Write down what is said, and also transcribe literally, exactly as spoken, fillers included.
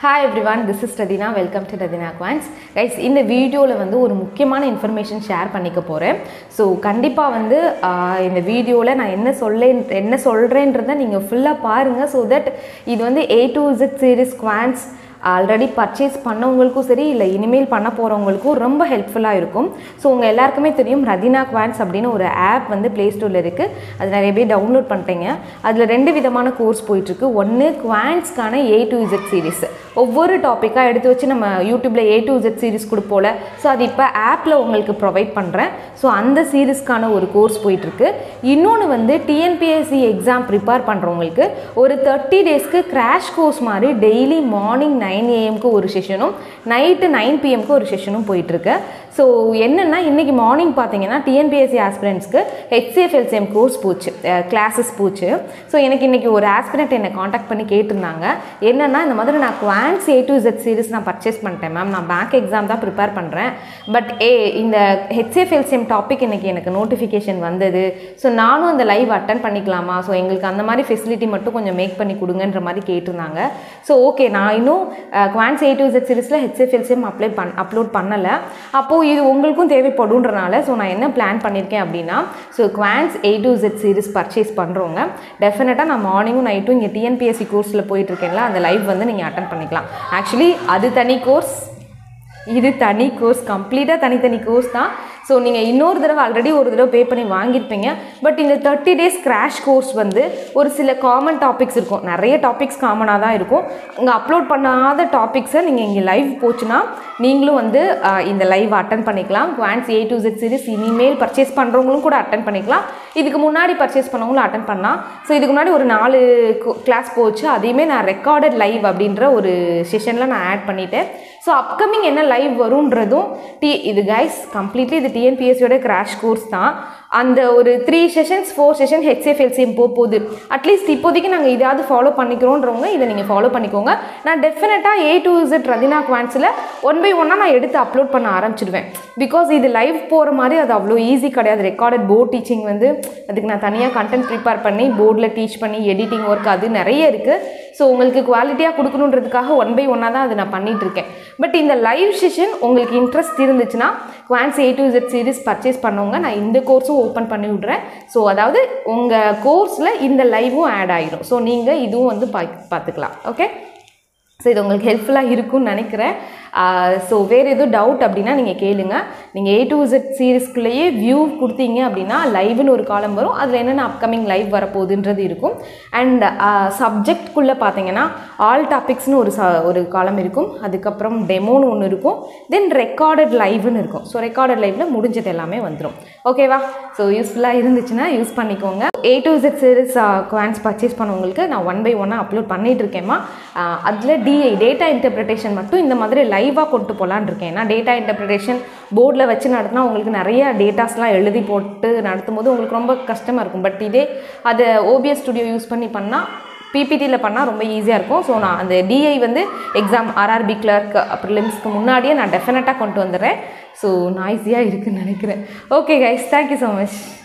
Hi everyone, this is Radina. Welcome to Radina Quants. Guys, in the video la vandu oru mukkiyamaana information share pannikka poren. So kandipa vandu in the video la na enna sollen enna solrendradha neenga full ah paarenga so that idu vandu A to Z series Quants already purchase பண்ணவங்களுக்கும் சரி இல்ல இனிமேல் பண்ண போறவங்களுக்கும் ரொம்ப ஹெல்ப்ஃபுல்லா இருக்கும். So உங்க எல்லாருக்குமே தெரியும் Radina Quants அப்படின ஒரு ஆப் வந்து Play Storeல இருக்கு. அது நிறைய பேர் டவுன்லோட் பண்ணிட்டீங்க. அதுல ரெண்டு விதமான கோர்ஸ் போயிட்டு இருக்கு. ஒன்னு Quantsக்கான A to Z சீரிஸ். ஒவ்வொரு டாபிக்கா எடுத்து வச்சு நம்ம YouTubeல A to Z சீரிஸ் கொடுப்போல. சோ அது இப்ப ஆப்ல உங்களுக்கு ப்ரொவைட் பண்றேன். சோ அந்த சீரிஸ்க்கான ஒரு கோர்ஸ் போயிட்டு இருக்கு. இன்னொன்னு வந்து T N P S C exam prepare பண்றவங்களுக்கு ஒரு thirty டேஸ்க்கு கிராஷ் கோர்ஸ் மாதிரி daily morning nine A M க்கு ஒரு செஷனும் நைட் nine P M க்கு ஒரு செஷனும் போயிட்டு இருக்கு. சோ என்னன்னா இன்னைக்கு மார்னிங் பாத்தீங்கன்னா T N P S C ஆஸ்பிரண்ட்ஸ்க்கு H C F L C M course போச்சு, கிளாसेस போச்சு. சோ எனக்கு இன்னைக்கு ஒரு ஆஸ்பிரண்ட் என்ன कांटेक्ट பண்ணி கேட்டிருந்தாங்க. என்னன்னா இந்த மாதிரி நான் Quants A to Z series நான் பர்ச்சேஸ் பண்ணிட்டேன் மேம், நான் பேங்க் எக்ஸாம் தான் ப்ரிப்பேர் பண்றேன். பட் ஏ இந்த H C F L C M topic இன்னைக்கு எனக்கு நோட்டிஃபிகேஷன் வந்தது. சோ நானும் அந்த லைவ் அட்டெண்ட் பண்ணிக்கலாமா? சோ எங்களுக்கு அந்த மாதிரி ஃபெசிலிட்டி மட்டும் கொஞ்சம் மேக் பண்ணி கொடுங்கன்ற மாதிரி கேட்டிருந்தாங்க. சோ ஓகே, நான் இன்னும் Quants A to Z சீரிஸ்ல H C F L C M apply பண்ண அப்லோட் பண்ணல. அப்போ இது உங்களுக்கும் தேவைப்படும்ன்றனால சோ நான் என்ன பிளான் பண்ணிருக்கேன் அப்படினா so Quants A to Z series purchase பண்றவங்க டெஃபினட்டா நான் மார்னிங்கும் நைட்டும் இங்க T N P S C கோர்ஸ்ல போயிட்டு இருக்கேன்ல, அந்த லைவ் வந்து நீங்க அட்டெண்ட் பண்ணிக்கலாம். ஆக்சுவலி அது தனி கோர்ஸ், இது தனி கோர்ஸ், கம்ப்ளீட்டா தனித்தனி கோர்ஸ் தான். சோ நீங்க இன்னொரு தடவை ஆல்ரெடி ஒரு தடவை பே பண்ணி வாங்கிருப்பீங்க. பட் இந்த thirty டேஸ் கிராஷ் கோர்ஸ் வந்து ஒரு சில காமன் டாபிக்ஸ் இருக்கும், நிறைய டாபிக்ஸ் காமனா தான் இருக்கும். அங்க அப்லோட் பண்ணாத டாபிக்ஸை நீங்க இங்க லைவ் போச்சுனா நீங்களும் வந்து இந்த லைவ் அட்டெண்ட் பண்ணிக்கலாம். Quants A to Z series இனிமேல் பர்ச்சேஸ் பண்றவங்களும் கூட அட்டெண்ட் பண்ணிக்கலாம். இதுக்கு முன்னாடி பர்ச்சேஸ் பண்ணவங்களும் அட்டெண்ட் பண்ணலாம். சோ இதுக்கு முன்னாடி ஒரு நாலு கிளாஸ் போச்சு, அதையுமே நான் ரெக்கார்டட் லைவ் அப்படின்ற ஒரு செஷன்ல நான் ஆட் பண்ணிட்டேன். சோ அப்கமிங் என்ன லைவ் வரும்ன்றதும் இது கைஸ் கம்ப்ளீட்லி இது T N P S C யோட கிராஷ் கோர்ஸ் தான். அந்த ஒரு three sessions four session H C F L C M போகுது. அட்லீஸ்ட் இப்போதைக்கு நாங்கள் இதாவது ஃபாலோ பண்ணிக்கிறோன்றவங்க இதை நீங்கள் ஃபாலோ பண்ணிக்கோங்க. நான் டெஃபினட்டாக A to Z Radina Quantsல ஒன் பை ஒன்னாக நான் எடுத்து அப்லோட் பண்ண ஆரம்பிச்சிடுவேன். பிகாஸ் இது லைவ் போகிற மாதிரி அது அவ்வளோ ஈஸி கிடையாது. ரெக்கார்டட் போர்ட் டீச்சிங் வந்து அதுக்கு நான் தனியாக கண்டென்ட் ப்ரிப்பேர் பண்ணி போர்டில் டீச் பண்ணி எடிட்டிங் ஒர்க் அது நிறைய இருக்குது. ஸோ உங்களுக்கு குவாலிட்டியாக கொடுக்கணுன்றதுக்காக ஒன் பை ஒன்னாக தான் அதை நான் பண்ணிட்டு இருக்கேன். பட் இந்த லைவ் செஷன் உங்களுக்கு இன்ட்ரெஸ்ட் இருந்துச்சுன்னா Quants A to Z series purchase பண்ணவங்க நான் இந்த கோர்ஸும் ஓப்பன் பண்ணி விட்றேன். ஸோ அதாவது உங்கள் கோர்ஸில் இந்த லைவும் ஆட் ஆகிடும். ஸோ நீங்கள் இதுவும் வந்து பா பார்த்துக்கலாம். ஓகே, ஸோ இது உங்களுக்கு ஹெல்ப்ஃபுல்லாக இருக்கும்னு நினைக்கிறேன். ஸோ வேறு எதுவும் டவுட் அப்படின்னா நீங்கள் கேளுங்க. நீங்கள் A to Z சீரிஸ்குள்ளேயே வியூ கொடுத்தீங்க அப்படின்னா லைவ்னு ஒரு காலம் வரும், அதில் என்னென்ன அப்கமிங் லைவ் வரப்போகுதுன்றது இருக்கும். அண்ட் சப்ஜெக்ட்குள்ளே பார்த்தீங்கன்னா ஆல் டாபிக்ஸ்னு ஒரு ச ஒரு காலம் இருக்கும், அதுக்கப்புறம் டெமோன்னு ஒன்று இருக்கும், தென் ரெக்கார்டட் லைவ்னு இருக்கும். ஸோ ரெக்கார்டட் லைவில் முடிஞ்சது எல்லாமே வந்துடும். ஓகேவா? ஸோ யூஸ்ஃபுல்லாக இருந்துச்சுன்னா யூஸ் பண்ணிக்கோங்க. A to Z series Quants purchase பண்ணவங்களுக்கு நான் ஒன் பை ஒன்னாக அப்லோட் பண்ணிட்டு இருக்கேம்மா. அதில் டிஐ டேட்டா இன்டர்பிரிட்டேஷன் மட்டும் இந்த மாதிரி லைவாக கொண்டு போகலான்னு இருக்கேன். ஏன்னா டேட்டா இன்டர்பிரிட்டேஷன் போர்டில் வச்சு நடத்தினா உங்களுக்கு நிறைய டேட்டாஸ்லாம் எழுதி போட்டு நடத்தும் போது உங்களுக்கு ரொம்ப கஷ்டமாக இருக்கும். பட் இதே அதை O B S studio use பண்ணி பண்ணால் P P Tல பண்ணால் ரொம்ப ஈஸியாக இருக்கும். ஸோ நான் அந்த டிஐ வந்து exam R R B clerk ப்ரிலிம்ஸ்க்கு முன்னாடியே நான் டெஃபினட்டாக கொண்டு வந்துடுறேன். ஸோ நான் ஈஸியாக இருக்குதுன்னு நினைக்கிறேன். Okay guys, thank you so much.